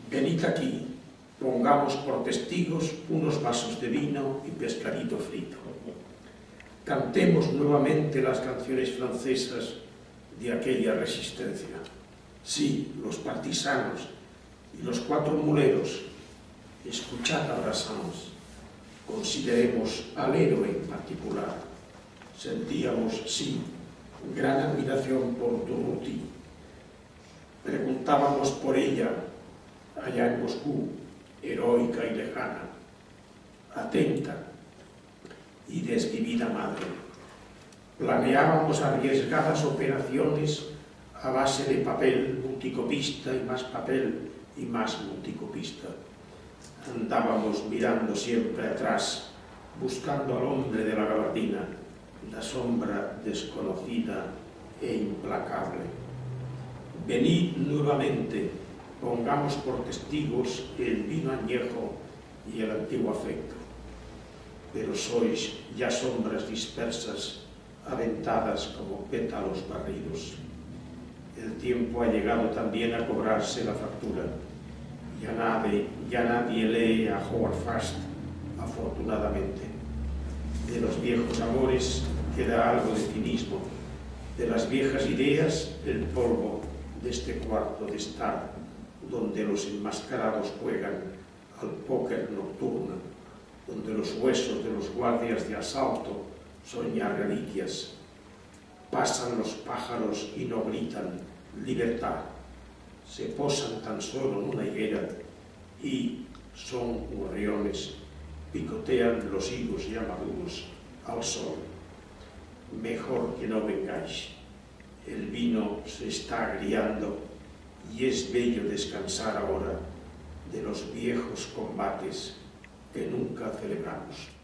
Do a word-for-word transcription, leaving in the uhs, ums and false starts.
Venid aquí, pongamos por testigos unos vasos de vino y pescadito frito. Cantemos nuevamente las canciones francesas de aquella resistencia. Sí, los partisanos y los cuatro muleros, escuchad a Brassens. Consideremos al héroe en particular. Sentíamos, sí, gran admiración por Durruti. Preguntábamos por ella, allá en Moscú, heroica y lejana, atenta y desvivida madre. Planeábamos arriesgadas operaciones a base de papel multicopista y más papel y más multicopista. Andábamos mirando siempre atrás, buscando al hombre de la gabardina, la sombra desconocida e implacable. Venid nuevamente, pongamos por testigos el vino añejo y el antiguo afecto. Pero sois ya sombras dispersas, aventadas como pétalos barridos. El tiempo ha llegado también a cobrarse la factura. Ya nadie, ya nadie lee a Howard Fast, afortunadamente. De los viejos amores queda algo de cinismo, de las viejas ideas el polvo de este cuarto de estar, donde los enmascarados juegan al póker nocturno, donde los huesos de los guardias de asalto son ya reliquias. Pasan los pájaros y no gritan libertad. Se posan tan solo en una higuera y son gorriones, picotean los higos ya maduros al sol. Mejor que no vengáis. El vino se está agriando y es bello descansar ahora de los viejos combates que nunca celebramos.